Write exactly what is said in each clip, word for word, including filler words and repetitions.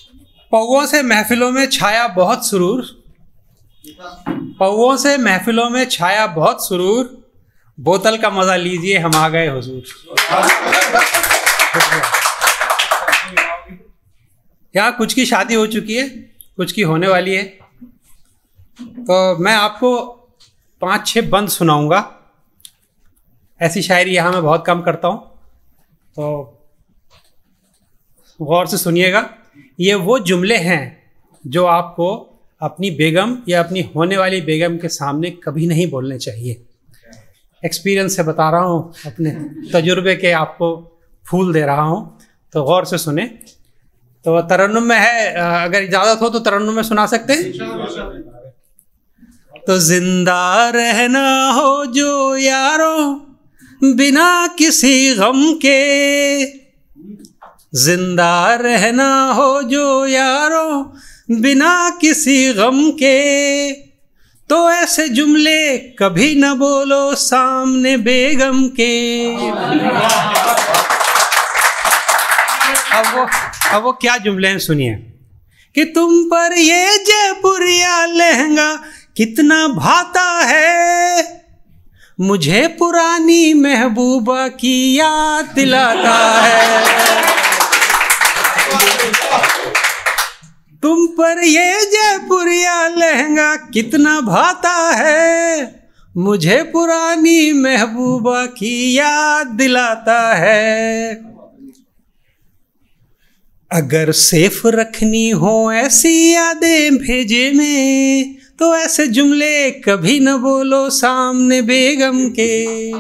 पौओं से महफिलों में छाया बहुत सुरूर, पौओं से महफिलों में छाया बहुत सुरूर, बोतल का मजा लीजिए हम आ गए हुजूर। यहाँ कुछ की शादी हो चुकी है, कुछ की होने वाली है, तो मैं आपको पांच छह बंद सुनाऊंगा। ऐसी शायरी यहाँ मैं बहुत कम करता हूँ, तो गौर से सुनिएगा। ये वो जुमले हैं जो आपको अपनी बेगम या अपनी होने वाली बेगम के सामने कभी नहीं बोलने चाहिए। एक्सपीरियंस से बता रहा हूँ, अपने तजुर्बे के आपको फूल दे रहा हूँ, तो गौर से सुने। तो तरन्नुम में है, अगर इजाज़त हो तो तरन्नुम में सुना सकते हैं। तो जिंदा रहना हो जो यारों बिना किसी गम के, जिंदा रहना हो जो यारों बिना किसी गम के, तो ऐसे जुमले कभी न बोलो सामने बेगम के। अब वो अब वो क्या जुमले हैं सुनिए। कि तुम पर ये जयपुरिया लहंगा कितना भाता है, मुझे पुरानी महबूबा की याद दिलाता है। तुम पर ये जयपुरिया लहंगा कितना भाता है, मुझे पुरानी महबूबा की याद दिलाता है। अगर सेफ रखनी हो ऐसी यादें भेजे में, तो ऐसे जुमले कभी न बोलो सामने बेगम के।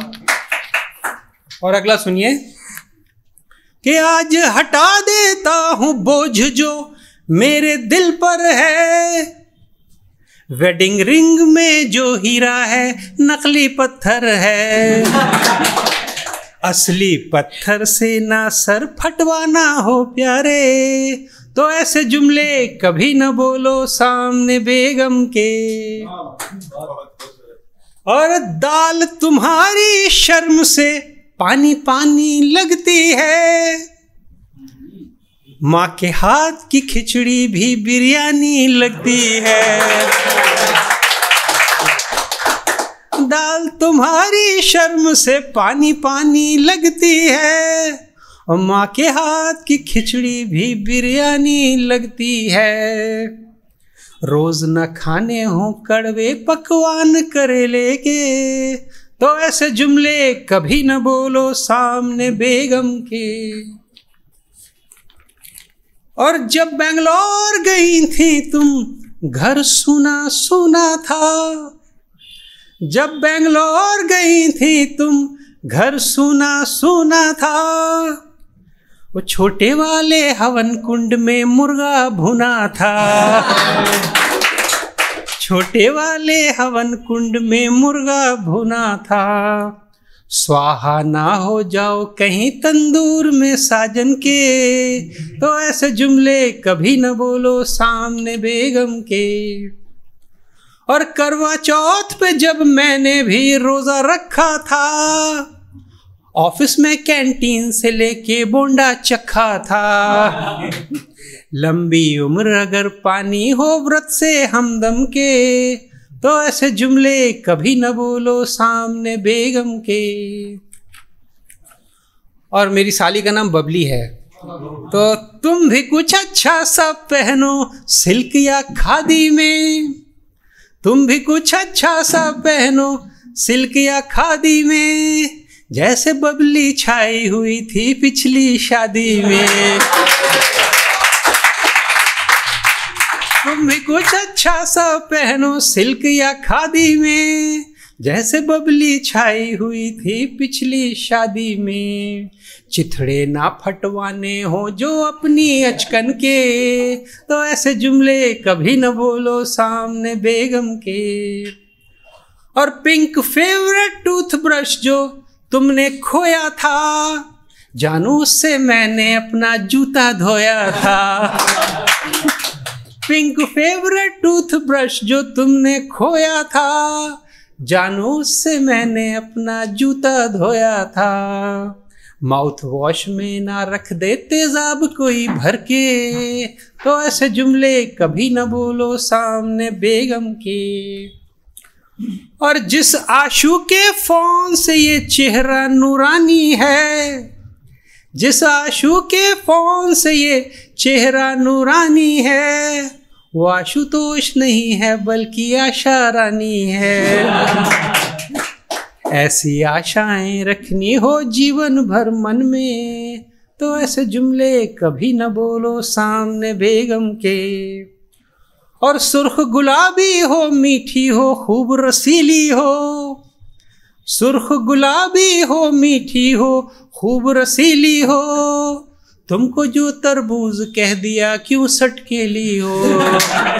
और अगला सुनिए। कि आज हटा देता हूँ बोझ जो मेरे दिल पर है, वेडिंग रिंग में जो हीरा है नकली पत्थर है, असली पत्थर से ना सर फटवाना हो प्यारे, तो ऐसे जुमले कभी न बोलो सामने बेगम के। और दाल तुम्हारी शर्म से पानी पानी लगती है, माँ के हाथ की खिचड़ी भी बिरयानी लगती है। दाल तुम्हारी शर्म से पानी पानी लगती है, और माँ के हाथ की खिचड़ी भी बिरयानी लगती है। रोज न खाने हो कड़वे पकवान करेले के, तो ऐसे जुमले कभी न बोलो सामने बेगम के। और जब बेंगलोर गई थी तुम घर सुना सुना था, जब बेंगलोर गई थी तुम घर सुना सुना था, वो छोटे वाले हवन कुंड में मुर्गा भुना था, छोटे वाले हवन कुंड में मुर्गा भुना था। स्वाहा ना हो जाओ कहीं तंदूर में साजन के, तो ऐसे जुमले कभी न बोलो सामने बेगम के। और करवा चौथ पे जब मैंने भी रोजा रखा था, ऑफिस में कैंटीन से लेके बोंडा चखा था। लंबी उम्र अगर पानी हो व्रत से हमदम के, तो ऐसे जुमले कभी न बोलो सामने बेगम के। और मेरी साली का नाम बबली है, तो तुम भी कुछ अच्छा सा पहनो सिल्क या खादी में, तुम भी कुछ अच्छा सा पहनो सिल्क या खादी में, जैसे बबली छाई हुई थी पिछली शादी में। तुम भी कुछ अच्छा सा पहनो सिल्क या खादी में, जैसे बबली छाई हुई थी पिछली शादी में। चिथड़े ना फटवाने हो जो अपनी अचकन के, तो ऐसे जुमले कभी न बोलो सामने बेगम के। और पिंक फेवरेट टूथब्रश जो तुमने खोया था, जानू उससे मैंने अपना जूता धोया था। पिंक फेवरेट टूथब्रश जो तुमने खोया था, जानू उससे मैंने अपना जूता धोया था। माउथ वॉश में ना रख दे तेजाब कोई भर के, तो ऐसे जुमले कभी न बोलो सामने बेगम के। और जिस आशू के फोन से ये चेहरा नूरानी है, जिस आशू के फोन से ये चेहरा नूरानी है, वो आशुतोष नहीं है बल्कि आशा रानी है। ऐसी आशाएं रखनी हो जीवन भर मन में, तो ऐसे जुमले कभी न बोलो सामने बेगम के। और सुर्ख गुलाबी हो मीठी हो खूब रसीली हो, सुर्ख गुलाबी हो मीठी हो खूब रसीली हो, तुमको जो तरबूज कह दिया क्यों सटकेली हो।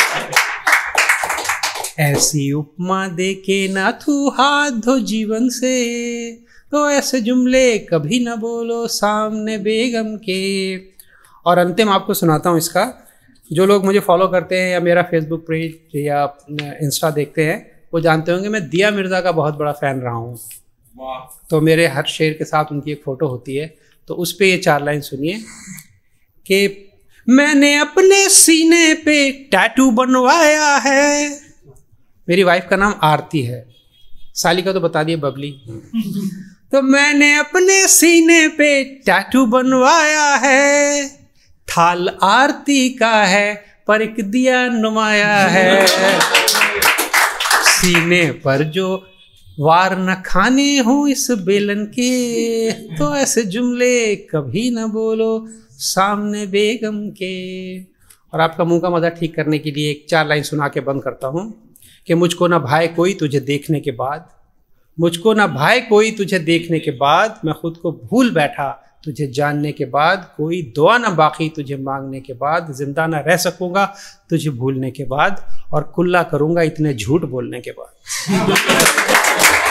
ऐसी उपमा दे के ना तू हाथ धो जीवन से, तो ऐसे जुमले कभी ना बोलो सामने बेगम के। और अंतिम आपको सुनाता हूँ इसका। जो लोग मुझे फॉलो करते हैं या मेरा फेसबुक पेज या इंस्टा देखते हैं वो जानते होंगे मैं दिया मिर्ज़ा का बहुत बड़ा फ़ैन रहा हूँ। तो मेरे हर शेर के साथ उनकी एक फ़ोटो होती है, तो उस पर ये चार लाइन सुनिए कि मैंने अपने सीने पे टैटू बनवाया है। मेरी वाइफ का नाम आरती है, साली का तो बता दिए बबली। तो मैंने अपने सीने पे टैटू बनवाया है, थाल आरती का है पर एक दिया नुमाया है। सीने पर जो वार न खाने हो इस बेलन के, तो ऐसे जुमले कभी न बोलो सामने बेगम के। और आपका मुंह का मजा ठीक करने के लिए एक चार लाइन सुना के बंद करता हूँ कि मुझको ना भाई कोई तुझे देखने के बाद, मुझको ना भाई कोई तुझे देखने के बाद, मैं खुद को भूल बैठा तुझे जानने के बाद, कोई दुआ ना बाकी तुझे मांगने के बाद, जिंदा ना रह सकूंगा तुझे भूलने के बाद, और कुल्ला करूंगा इतने झूठ बोलने के बाद।